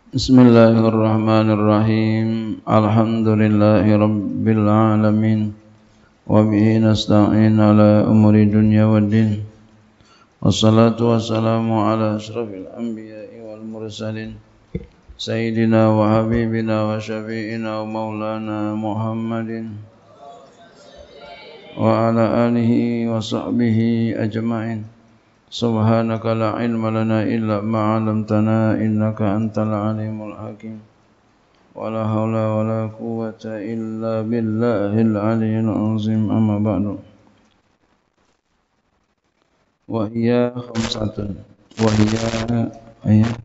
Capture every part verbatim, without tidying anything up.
Bismillahirrahmanirrahim. Alhamdulillahi rabbil alamin. Wa bihi nasta'in ala umuri dunya waddin. Wassalatu wassalamu ala asyrafil anbiya'i wal mursalin Sayyidina wa habibina wa syafi'ina wa maulana Muhammadin wa ala alihi wa sahbihi ajma'in. Subhanaka la ilma lana illa ma 'allamtana innaka antal alimul hakim. Wala haula wala quwwata illa billahil aliyyil azim. Amma ba'du. Wa hiya khamsatun. Wa hiya ayat.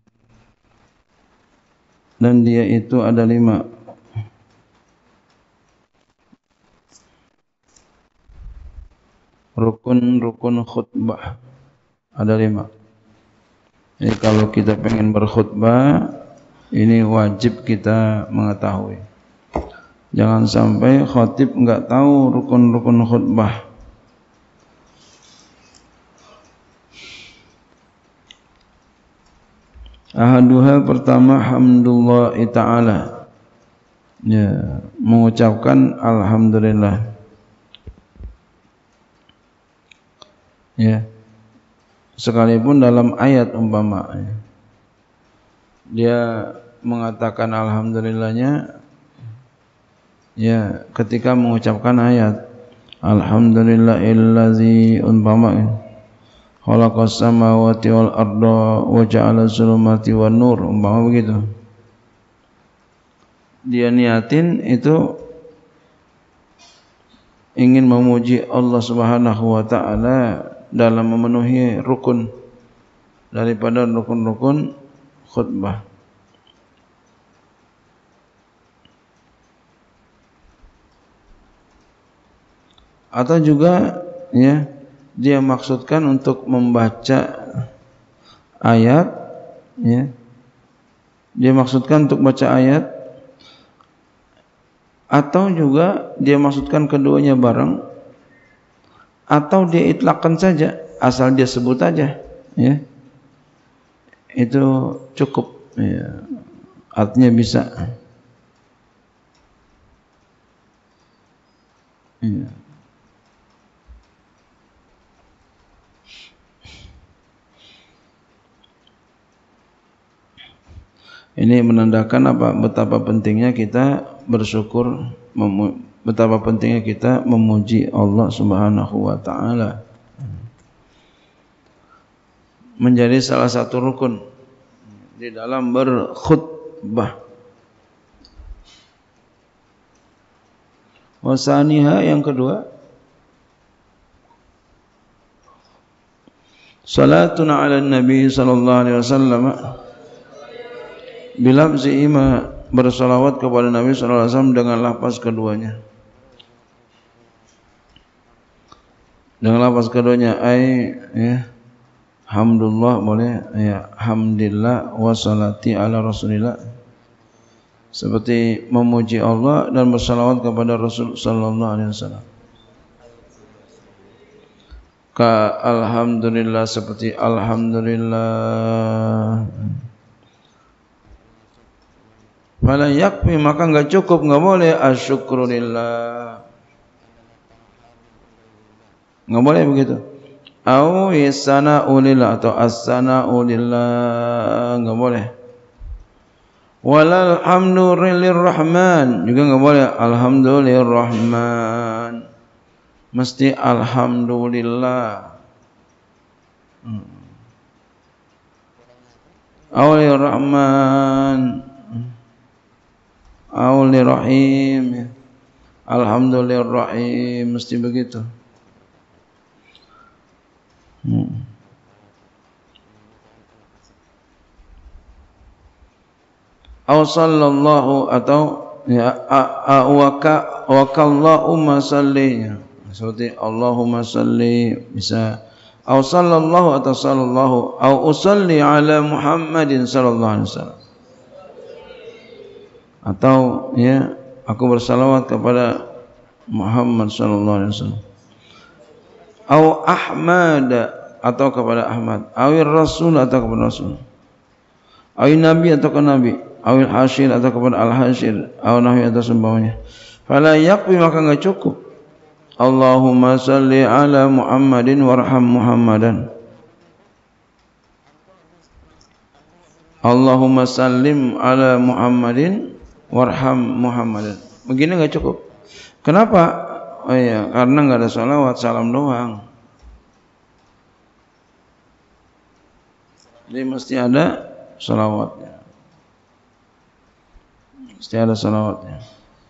Dan dia itu ada lima. Rukun-rukun khutbah ada lima. Jadi kalau kita pengen berkhutbah, ini wajib kita mengetahui. Jangan sampai khatib enggak tahu rukun-rukun khutbah. Ahaduha pertama hamdulillah ta'ala. Ya, mengucapkan alhamdulillah. Ya. Sekalipun dalam ayat umpama dia mengatakan alhamdulillahnya ya ketika mengucapkan ayat alhamdulillahillazi umpama khalaqas samawati wal arda wa ja'ala zulumati wan nur umpama begitu, dia niatin itu ingin memuji Allah Subhanahu wa taala dalam memenuhi rukun daripada rukun-rukun khutbah. Atau juga ya dia maksudkan untuk membaca ayat, ya dia maksudkan untuk baca ayat, atau juga dia maksudkan keduanya bareng, atau dia itlaqkan saja, asal dia sebut aja, ya itu cukup, ya. Artinya bisa, ya. Ini menandakan apa? Betapa pentingnya kita bersyukur, betapa pentingnya kita memuji Allah Subhanahu wa taala. Menjadi salah satu rukun di dalam berkhutbah. Wasaniha yang kedua, salatun ala nabi sallallahu alaihi wasallam, bilafzi ima, bersalawat kepada Nabi sallallahu alaihi wasallam dengan lafaz keduanya. Dengan lafaz keduanya ai ya hamdulillah boleh, ya hamdillah wa salati ala rasulillah, seperti memuji Allah dan bersalawat kepada Rasul sallallahu alaihi wasallam. Ka alhamdulillah, seperti alhamdulillah. Fala yakfi, maka enggak cukup, enggak boleh asyukrulillah, enggak boleh begitu. Au yasana'ulillah atau as-sana'ulillah, enggak boleh. Walal hamdu lirrahman, juga enggak boleh alhamdulillahirrahman, mesti alhamdulillah. hmm. Au lirrahman au lirrahim, alhamdulillahirrahim, mesti begitu. Hmm. Aw sallallahu, atau ya waka wakallahumma salli, seperti Allahumma salli, bisa aw sallallahu atau sallallahu, aw usalli ala Muhammadin sallallahu alaihi wasallam, atau ya aku bersalawat kepada Muhammad sallallahu alaihi wasallam. Au Ahmad, atau kepada Ahmad, awir Rasul, atau kepada Rasul, awir Nabi, atau ke Nabi, awil hasyir atau kepada al-hasyir aw nahwi atau sembahnya. Fala yakfi maka enggak cukup. Allahumma salli ala Muhammadin warham Muhammadan. Allahumma sallim ala Muhammadin warham Muhammadan. Begini enggak cukup. Kenapa? Oh iya, karena enggak ada salawat, salam doang. Jadi mesti ada salawatnya. Mesti ada salawatnya.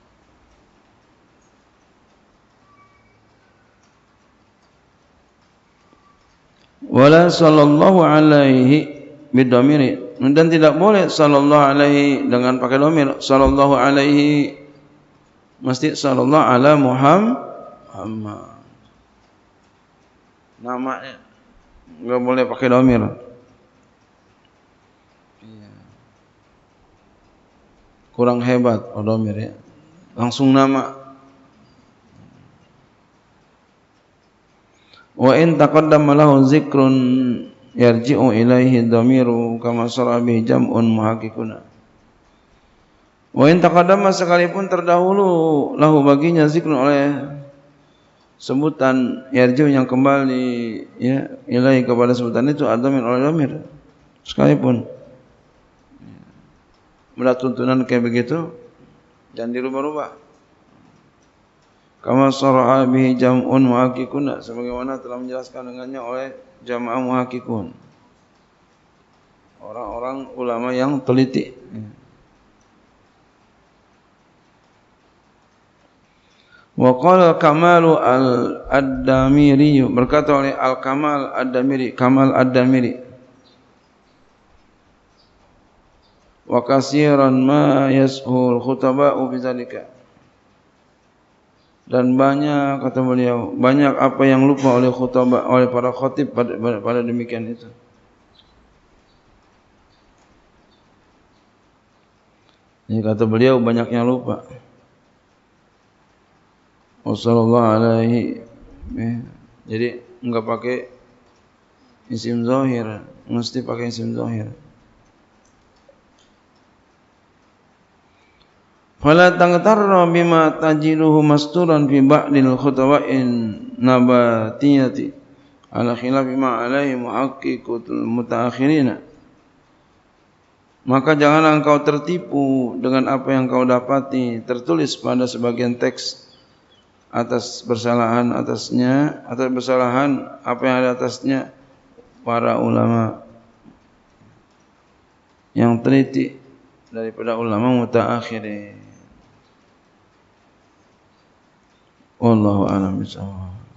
Wala sallallahu alaihi bidhamiri, dan tidak boleh sallallahu alaihi dengan pakai dhamir. Sallallahu alaihi mesti sallallahu ala Muhammad. Namanya enggak boleh pakai dhamir. Kurang hebat oh dhamir ya. Langsung nama. Wa in taqaddama lahu zikrun yarji'u ilaihi dhamiru kama sara bi jam'un muhakkikuna. Wa in taqaddama sekalipun terdahulu lahu baginya zikrun oleh sebutan yarji'u yang kembali ya ilaihi kepada sebutan itu ad-dhamir oleh dhamir sekalipun. Menurut tuntunan kayak begitu jangan dirubah-rubah. Kama saraha bihi jam'un muhakkikun, sebagaimana telah menjelaskan dengannya oleh jamaah muhakkikun, orang-orang ulama yang teliti. Wa qala Kamalu al-Ad-Damiri, berkata oleh Al-Kamal Ad-Damiri, Kamal Ad-Damiri, wa katsiran ma yashul khutaba'u bidzalika, dan banyak kata beliau banyak apa yang lupa oleh khutbah oleh para khatib pada, pada demikian itu. Ini kata beliau banyak yang lupa. Wassallallahu alaihi, jadi enggak pakai isim zahir, mesti pakai isim zahir. Fala tangtarra bima tajiduhu masturan fi ba'dil khutawa'in nabatiyati ala khilafi ma alaihi muhaqqiqul mutaakhirina. Maka janganlah engkau tertipu dengan apa yang kau dapati tertulis pada sebagian teks atas bersalahan atasnya, atas bersalahan apa yang ada atasnya para ulama yang teliti daripada ulama mutaakhirin. Wallahu a'lam bishawab.